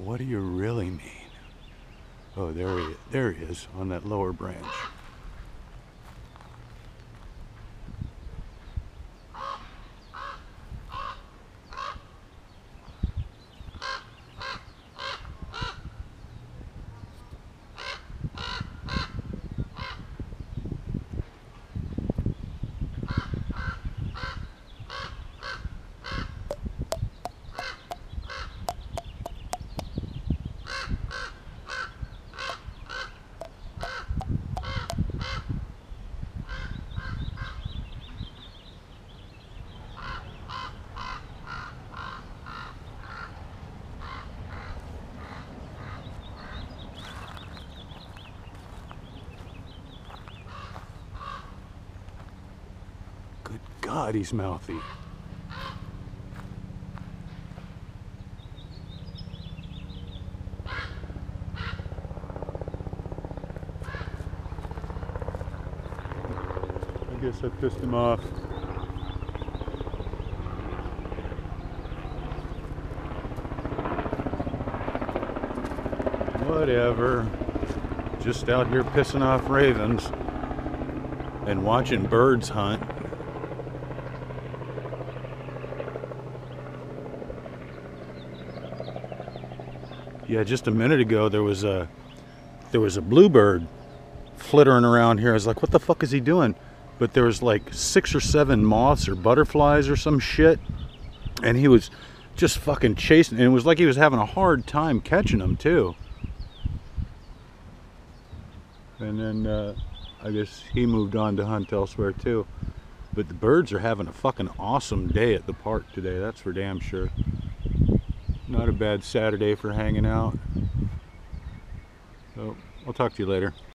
what do you really mean? Oh, there he is on that lower branch. Good God, he's mouthy. I guess I pissed him off. Whatever. Just out here pissing off ravens and watching birds hunt. Yeah, just a minute ago there was a bluebird flittering around here. I was like, what the fuck is he doing? But there was like 6 or 7 moths or butterflies or some shit, and he was just fucking chasing, and it was like he was having a hard time catching them too. And then I guess he moved on to hunt elsewhere too. But the birds are having a fucking awesome day at the park today, that's for damn sure. Not a bad Saturday for hanging out. So I'll talk to you later.